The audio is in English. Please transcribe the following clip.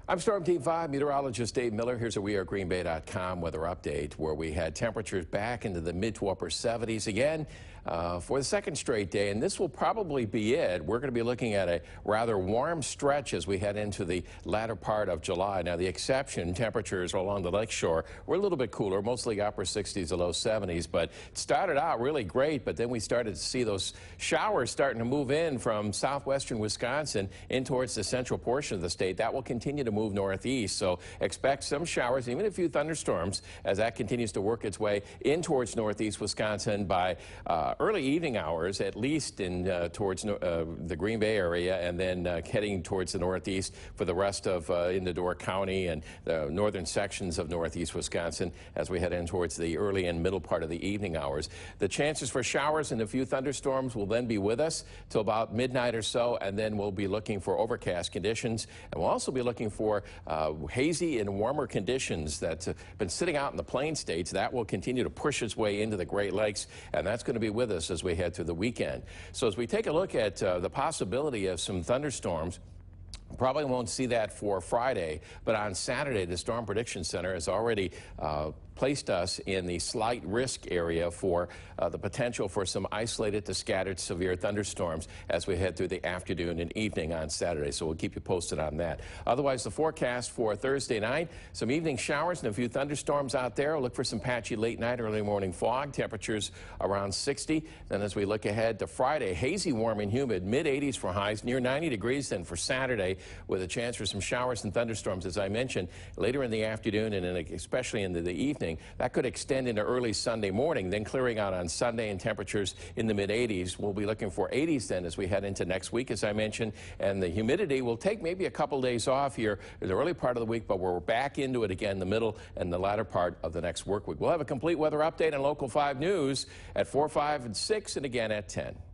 I'm Storm Team 5 meteorologist Dave Miller. Here's a WeAreGreenBay.com weather update where we had temperatures back into the mid to upper 70s again for the second straight day, and this will probably be it. We're going to be looking at a rather warm stretch as we head into the latter part of July. Now, the exception, temperatures along the lakeshore were a little bit cooler, mostly upper 60s to low 70s, but it started out really great, but then we started to see those showers starting to move in from southwestern Wisconsin in towards the central portion of the state. That will continue to move northeast, so expect some showers, even a few thunderstorms, as that continues to work its way in towards northeast Wisconsin by early evening hours, at least in towards the Green Bay area, and then heading towards the northeast for the rest of into Door County and the northern sections of northeast Wisconsin as we head in towards the early and middle part of the evening hours. The chances for showers and a few thunderstorms will then be with us till about midnight or so, and then we'll be looking for overcast conditions, and we'll also be looking for hazy and warmer conditions that's been sitting out in the plain states. That will continue to push its way into the Great Lakes, and that's going to be with us as we head through the weekend. So as we take a look at the possibility of some thunderstorms, probably won't see that for Friday, but on Saturday, the Storm Prediction Center has already placed us in the slight risk area for the potential for some isolated to scattered severe thunderstorms as we head through the afternoon and evening on Saturday. So we'll keep you posted on that. Otherwise, the forecast for Thursday night, some evening showers and a few thunderstorms out there. Look for some patchy late night, early morning fog. Temperatures around 60. Then as we look ahead to Friday, hazy, warm and humid, mid 80s for highs, near 90 degrees then for Saturday, with a chance for some showers and thunderstorms, as I mentioned, later in the afternoon and especially into the evening. That could extend into early Sunday morning, then clearing out on Sunday, and temperatures in the mid-80s. We'll be looking for 80s then as we head into next week, as I mentioned, and the humidity will take maybe a couple days off here in the early part of the week, but we're back into it again the middle and the latter part of the next work week. We'll have a complete weather update on Local 5 News at 4, 5, and 6, and again at 10.